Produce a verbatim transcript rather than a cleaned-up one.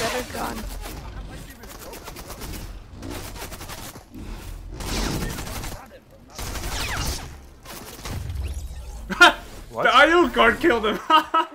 better gun. What? The I O guard killed him!